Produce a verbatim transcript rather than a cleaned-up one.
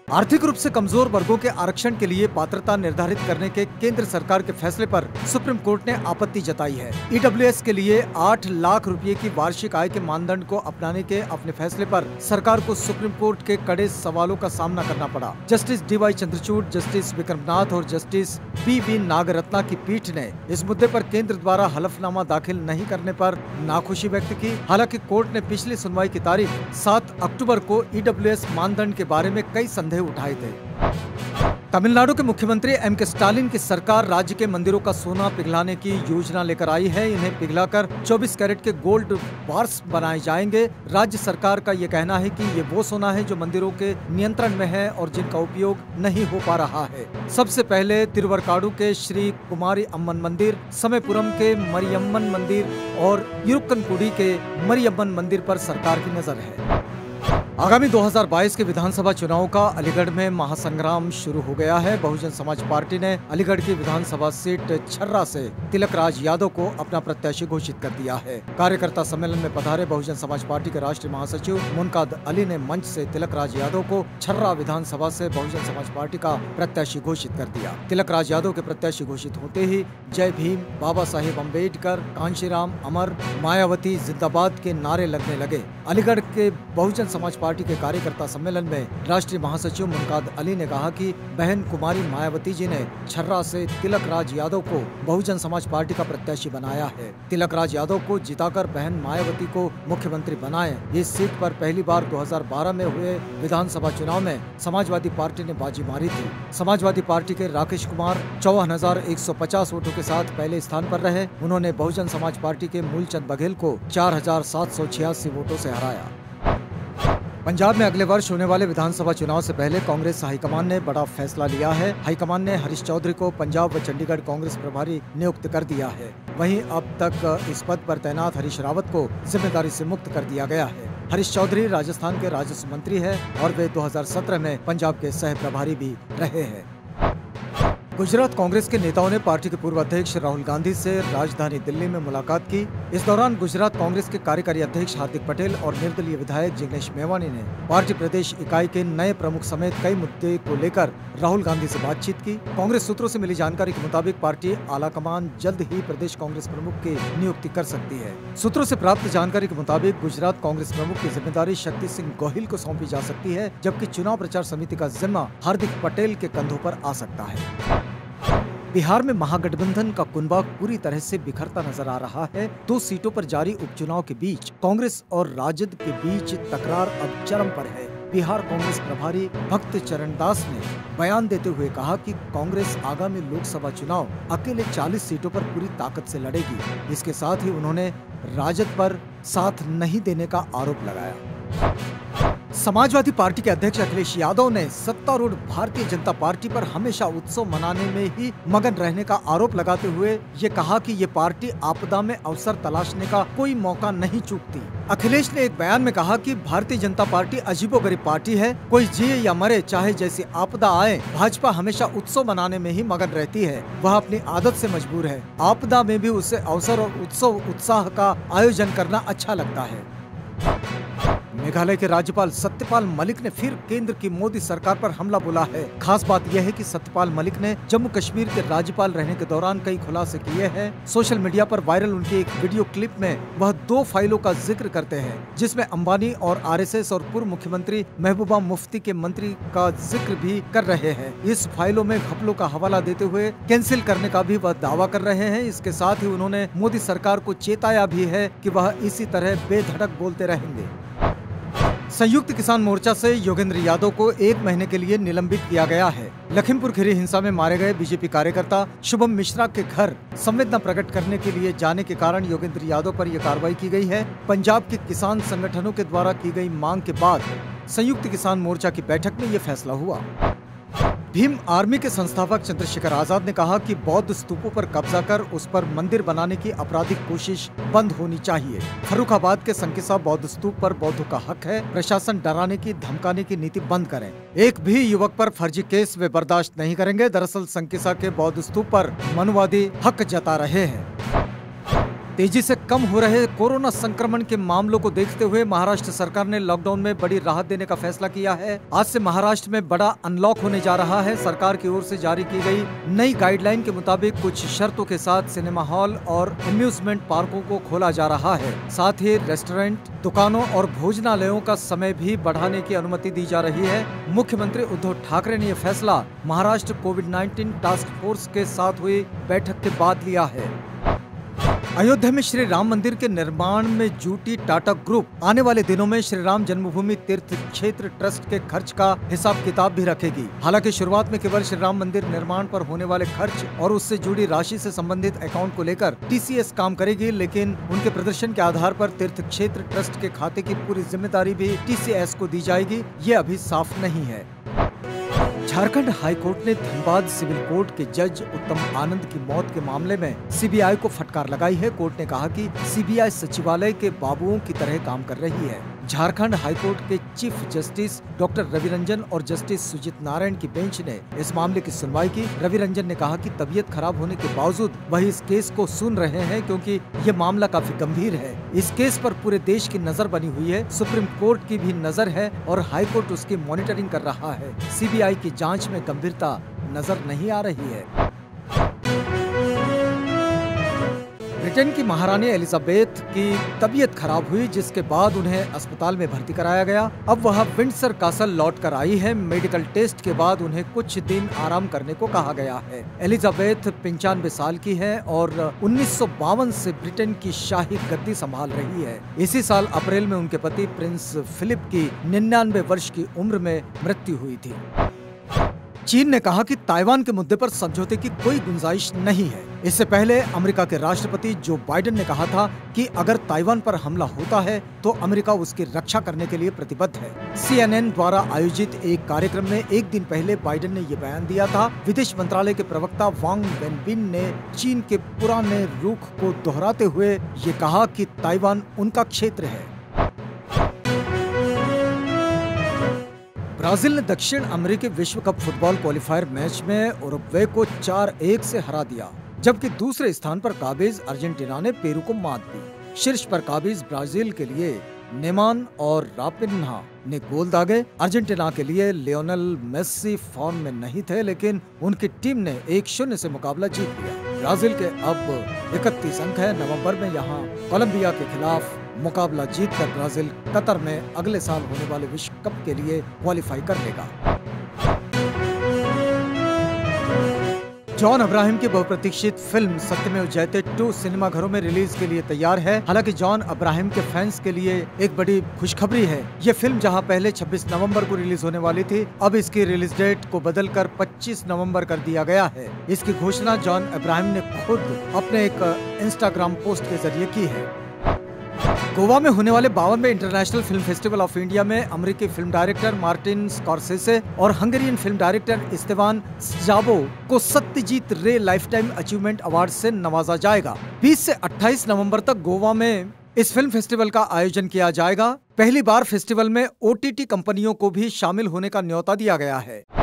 आर्थिक रूप से कमजोर वर्गों के आरक्षण के लिए पात्रता निर्धारित करने के केंद्र सरकार के फैसले पर सुप्रीम कोर्ट ने आपत्ति जताई है। ईडब्ल्यूएस के लिए आठ लाख रुपए की वार्षिक आय के मानदंड को अपनाने के अपने फैसले पर सरकार को सुप्रीम कोर्ट के कड़े सवालों का सामना करना पड़ा। Justice D Y Chandrachud, justice Vikramnath और जस्टिस पी वी नागरत्ना की पीठ ने इस मुद्दे पर केंद्र द्वारा हलफनामा दाखिल नहीं करने पर नाखुशी व्यक्त की। हालांकि कोर्ट ने पिछली सुनवाई की तारीख सात अक्टूबर को ईडब्ल्यूएस मानदंड के बारे में कई संदेह उठाए थे। तमिलनाडु के मुख्यमंत्री एम के स्टालिन की सरकार राज्य के मंदिरों का सोना पिघलाने की योजना लेकर आई है। इन्हें पिघलाकर चौबीस कैरेट के गोल्ड बार्स बनाए जाएंगे। राज्य सरकार का ये कहना है कि ये वो सोना है जो मंदिरों के नियंत्रण में है और जिनका उपयोग नहीं हो पा रहा है। सबसे पहले तिरुवरकाडु के श्री कुमारी अम्मन मंदिर, समयपुरम के मरियम्मन मंदिर और इरुक्कनकुडी के मरियम्मन मंदिर पर सरकार की नजर है। आगामी दो हज़ार बाईस के विधानसभा चुनाव का अलीगढ़ में महासंग्राम शुरू हो गया है। बहुजन समाज पार्टी ने अलीगढ़ की विधानसभा सीट छर्रा से तिलक राज यादव को अपना प्रत्याशी घोषित कर दिया है। कार्यकर्ता सम्मेलन में पधारे बहुजन समाज पार्टी के राष्ट्रीय महासचिव मुनकाद अली ने मंच से तिलक राज यादव को छर्रा विधानसभा से बहुजन समाज पार्टी का प्रत्याशी घोषित कर दिया। तिलक राज यादव के प्रत्याशी घोषित होते ही जय भीम, बाबा साहेब अम्बेडकर, कांशीराम अमर, मायावती जिंदाबाद के नारे लगने लगे। अलीगढ़ के बहुजन समाज पार्टी के कार्यकर्ता सम्मेलन में राष्ट्रीय महासचिव मुनकाद अली ने कहा कि बहन कुमारी मायावती जी ने छर्रा से तिलक राज यादव को बहुजन समाज पार्टी का प्रत्याशी बनाया है। तिलक राज यादव को जिताकर बहन मायावती को मुख्यमंत्री बनाए। इस सीट पर पहली बार दो हज़ार बारह में हुए विधानसभा चुनाव में समाजवादी पार्टी ने बाजी मारी थी। समाजवादी पार्टी के राकेश कुमार चौवन हजार एक सौ पचास वोटों के साथ पहले स्थान पर रहे। उन्होंने बहुजन समाज पार्टी के मूलचंद बघेल को चार हजार सात सौ छियासी वोटों से हराया। पंजाब में अगले वर्ष होने वाले विधानसभा चुनाव से पहले कांग्रेस हाईकमान ने बड़ा फैसला लिया है। हाईकमान ने हरीश चौधरी को पंजाब व चंडीगढ़ कांग्रेस प्रभारी नियुक्त कर दिया है। वहीं अब तक इस पद पर तैनात हरीश रावत को जिम्मेदारी से मुक्त कर दिया गया है। हरीश चौधरी राजस्थान के राजस्व मंत्री है और वे दो हज़ार सत्रह में पंजाब के सह प्रभारी भी रहे हैं। गुजरात कांग्रेस के नेताओं ने पार्टी के पूर्व अध्यक्ष राहुल गांधी से राजधानी दिल्ली में मुलाकात की। इस दौरान गुजरात कांग्रेस के कार्यकारी अध्यक्ष हार्दिक पटेल और निर्दलीय विधायक जिग्नेश मेवानी ने पार्टी प्रदेश इकाई के नए प्रमुख समेत कई मुद्दे को लेकर राहुल गांधी से बातचीत की। कांग्रेस सूत्रों से मिली जानकारी के मुताबिक पार्टी आलाकमान जल्द ही प्रदेश कांग्रेस प्रमुख की नियुक्ति कर सकती है। सूत्रों से प्राप्त जानकारी के मुताबिक गुजरात कांग्रेस प्रमुख की जिम्मेदारी शक्ति सिंह गोहिल को सौंपी जा सकती है, जबकि चुनाव प्रचार समिति का जिम्मा हार्दिक पटेल के कंधों पर आ सकता है। बिहार में महागठबंधन का कुनबा पूरी तरह से बिखरता नजर आ रहा है। दो सीटों पर जारी उपचुनाव के बीच कांग्रेस और राजद के बीच तकरार अब चरम पर है। बिहार कांग्रेस प्रभारी भक्त चरण दास ने बयान देते हुए कहा कि कांग्रेस आगामी लोकसभा चुनाव अकेले चालीस सीटों पर पूरी ताकत से लड़ेगी। इसके साथ ही उन्होंने राजद पर साथ नहीं देने का आरोप लगाया। समाजवादी पार्टी के अध्यक्ष अखिलेश यादव ने सत्तारूढ़ भारतीय जनता पार्टी पर हमेशा उत्सव मनाने में ही मगन रहने का आरोप लगाते हुए ये कहा कि ये पार्टी आपदा में अवसर तलाशने का कोई मौका नहीं चूकती। अखिलेश ने एक बयान में कहा कि भारतीय जनता पार्टी अजीबोगरीब पार्टी है। कोई जिए या मरे, चाहे जैसी आपदा आए, भाजपा हमेशा उत्सव मनाने में ही मगन रहती है। वह अपनी आदत से मजबूर है। आपदा में भी उसे अवसर और उत्सव उत्साह का आयोजन करना अच्छा लगता है। मेघालय के राज्यपाल सत्यपाल मलिक ने फिर केंद्र की मोदी सरकार पर हमला बोला है। खास बात यह है कि सत्यपाल मलिक ने जम्मू कश्मीर के राज्यपाल रहने के दौरान कई खुलासे किए हैं। सोशल मीडिया पर वायरल उनकी एक वीडियो क्लिप में वह दो फाइलों का जिक्र करते हैं, जिसमें अंबानी और आरएसएस और पूर्व मुख्यमंत्री महबूबा मुफ्ती के मंत्री का जिक्र भी कर रहे हैं। इस फाइलों में घपलों का हवाला देते हुए कैंसिल करने का भी वह दावा कर रहे हैं। इसके साथ ही उन्होंने मोदी सरकार को चेताया भी है कि वह इसी तरह बेधड़क बोलते रहेंगे। संयुक्त किसान मोर्चा से योगेंद्र यादव को एक महीने के लिए निलंबित किया गया है। लखीमपुर खीरी हिंसा में मारे गए बीजेपी कार्यकर्ता शुभम मिश्रा के घर संवेदना प्रकट करने के लिए जाने के कारण योगेंद्र यादव पर यह कार्रवाई की गई है। पंजाब के किसान संगठनों के द्वारा की गई मांग के बाद संयुक्त किसान मोर्चा की बैठक में ये फैसला हुआ। भीम आर्मी के संस्थापक चंद्रशेखर आजाद ने कहा कि बौद्ध स्तूपों पर कब्जा कर उस पर मंदिर बनाने की आपराधिक कोशिश बंद होनी चाहिए। फर्रुखाबाद के संकिसा बौद्ध स्तूप पर बौद्धों का हक है। प्रशासन डराने की धमकाने की नीति बंद करें। एक भी युवक पर फर्जी केस वे बर्दाश्त नहीं करेंगे। दरअसल संकिसा के बौद्ध स्तूप पर मनुवादी हक जता रहे हैं। तेजी से कम हो रहे कोरोना संक्रमण के मामलों को देखते हुए महाराष्ट्र सरकार ने लॉकडाउन में बड़ी राहत देने का फैसला किया है। आज से महाराष्ट्र में बड़ा अनलॉक होने जा रहा है। सरकार की ओर से जारी की गई नई गाइडलाइन के मुताबिक कुछ शर्तों के साथ सिनेमा हॉल और एम्यूजमेंट पार्कों को खोला जा रहा है। साथ ही रेस्टोरेंट, दुकानों और भोजनालयों का समय भी बढ़ाने की अनुमति दी जा रही है। मुख्यमंत्री उद्धव ठाकरे ने यह फैसला Maharashtra covid nineteen task force के साथ हुई बैठक के बाद लिया है। अयोध्या में श्री राम मंदिर के निर्माण में जुटी टाटा ग्रुप आने वाले दिनों में श्री राम जन्मभूमि तीर्थ क्षेत्र ट्रस्ट के खर्च का हिसाब किताब भी रखेगी। हालांकि शुरुआत में केवल श्री राम मंदिर निर्माण पर होने वाले खर्च और उससे जुड़ी राशि से संबंधित अकाउंट को लेकर टीसीएस काम करेगी, लेकिन उनके प्रदर्शन के आधार पर तीर्थ क्षेत्र ट्रस्ट के खाते की पूरी जिम्मेदारी भी टीसीएस को दी जाएगी, ये अभी साफ नहीं है। झारखंड हाईकोर्ट ने धनबाद सिविल कोर्ट के जज उत्तम आनंद की मौत के मामले में सीबीआई को फटकार लगाई है। कोर्ट ने कहा कि सीबीआई सचिवालय के बाबुओं की तरह काम कर रही है। झारखंड हाईकोर्ट के chief justice doctor Ravi Ranjan और जस्टिस सुजीत नारायण की बेंच ने इस मामले की सुनवाई की। रवि रंजन ने कहा कि तबीयत खराब होने के बावजूद वह इस केस को सुन रहे हैं, क्योंकि ये मामला काफी गंभीर है। इस केस पर पूरे देश की नजर बनी हुई है, सुप्रीम कोर्ट की भी नजर है और हाईकोर्ट उसकी मॉनिटरिंग कर रहा है। सीबीआई की जांच में गंभीरता नजर नहीं आ रही है। ब्रिटेन की महारानी एलिजाबेथ की तबीयत खराब हुई, जिसके बाद उन्हें अस्पताल में भर्ती कराया गया। अब वह विंडसर कासल लौट कर आई है। मेडिकल टेस्ट के बाद उन्हें कुछ दिन आराम करने को कहा गया है। एलिजाबेथ पंचानवे साल की है और उन्नीस सौ बावन से ब्रिटेन की शाही गद्दी संभाल रही है। इसी साल अप्रैल में उनके पति प्रिंस फिलिप की निन्यानवे वर्ष की उम्र में मृत्यु हुई थी। चीन ने कहा कि ताइवान के मुद्दे पर समझौते की कोई गुंजाइश नहीं है। इससे पहले अमेरिका के राष्ट्रपति जो बाइडेन ने कहा था कि अगर ताइवान पर हमला होता है तो अमेरिका उसकी रक्षा करने के लिए प्रतिबद्ध है। सीएनएन द्वारा आयोजित एक कार्यक्रम में एक दिन पहले बाइडेन ने ये बयान दिया था। विदेश मंत्रालय के प्रवक्ता वांग वेनबिन ने चीन के पुराने रुख को दोहराते हुए ये कहा कि ताइवान उनका क्षेत्र है। ब्राजील ने दक्षिण अमेरिकी विश्व कप फुटबॉल क्वालिफायर मैच में उरुग्वे को चार एक से हरा दिया, जबकि दूसरे स्थान पर काबिज अर्जेंटीना ने पेरू को मात दी। शीर्ष पर काबिज ब्राजील के लिए नेमान और रापिन्हा ने गोल दागे। अर्जेंटीना के लिए लियोनेल मेस्सी फॉर्म में नहीं थे, लेकिन उनकी टीम ने एक शून्य से मुकाबला जीत लिया। ब्राजील के अब इकतीस अंक है। नवंबर में यहाँ कोलंबिया के खिलाफ मुकाबला जीतकर ब्राजील कतर में अगले साल होने वाले विश्व कप के लिए क्वालिफाई कर लेगा। जॉन अब्राहम की बहुप्रतीक्षित फिल्म सत्यमेव जयते टू सिनेमाघरों में रिलीज के लिए तैयार है। हालांकि जॉन अब्राहम के फैंस के लिए एक बड़ी खुशखबरी है। ये फिल्म जहां पहले छब्बीस नवंबर को रिलीज होने वाली थी, अब इसकी रिलीज डेट को बदलकर पच्चीस नवंबर कर दिया गया है। इसकी घोषणा जॉन अब्राहम ने खुद अपने एक इंस्टाग्राम पोस्ट के जरिए की है। गोवा में होने वाले बावनवें international film festival of India में अमेरिकी फिल्म डायरेक्टर मार्टिन स्कॉर्सेसे और Hungarian film director Istvan Szabo को सत्यजीत रे लाइफटाइम अचीवमेंट अवार्ड से नवाजा जाएगा। बीस से अट्ठाईस नवंबर तक गोवा में इस फिल्म फेस्टिवल का आयोजन किया जाएगा। पहली बार फेस्टिवल में ओटीटी कंपनियों को भी शामिल होने का न्योता दिया गया है।